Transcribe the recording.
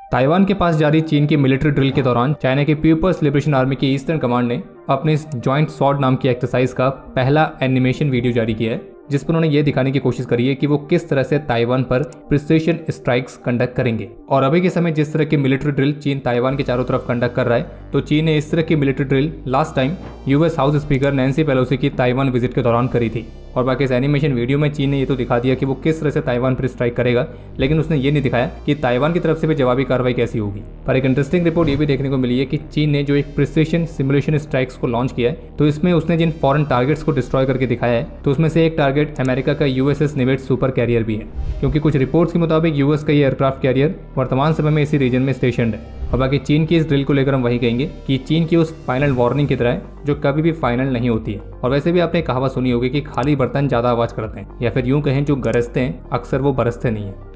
Taiwan के पास जारी चीन की मिलिट्री ड्रिल के दौरान चाइना के पीपल्स लिबरेशन आर्मी की ईस्टर्न कमांड ने अपने इस जॉइंट स्वॉर्ड नाम की एक्सरसाइज का पहला एनिमेशन वीडियो जारी किया है, जिस पर उन्होंने ये दिखाने की कोशिश करी है कि वो किस तरह से ताइवान पर प्रिसिशन स्ट्राइक्स कंडक्ट करेंगे। और अभी के समय जिस तरह की मिलिट्री ड्रिल चीन ताइवान के चारों तरफ कंडक्ट कर रहा है, तो चीन ने इस तरह की military drill last time US house speaker Nancy Pelosi की ताइवान विजिट के दौरान करी थी। और बाकी इस एनिमेशन वीडियो में चीन ने ये तो दिखा दिया कि वो किस तरह से ताइवान पर स्ट्राइक करेगा, लेकिन उसने ये नहीं दिखाया कि ताइवान की तरफ से भी जवाबी कार्रवाई कैसी होगी। पर एक इंटरेस्टिंग रिपोर्ट ये भी देखने को मिली है कि चीन ने जो एक प्रिसिशन सिमुलेशन स्ट्राइक्स को लॉन्च किया है, तो इसमें उसने जिन फॉरेन टारगेट्स को डिस्ट्रॉय करके दिखाया है, तो उसमें से एक टारगेट अमेरिका का यूएसएस निवेट सुपर कैरियर भी है, क्योंकि कुछ रिपोर्ट्स के मुताबिक यूएस का ये एयरक्राफ्ट कैरियर वर्तमान समय में इसी रीजन में स्टेशनड है। और बाकी चीन की इस ड्रिल को लेकर हम वही कहेंगे कि चीन की उस फाइनल वार्निंग की तरह है जो कभी भी फाइनल नहीं होती है। और वैसे भी आपने कहावत सुनी होगी कि खाली बर्तन ज्यादा आवाज करते हैं, या फिर यूं कहें जो गरजते हैं अक्सर वो बरसते नहीं है।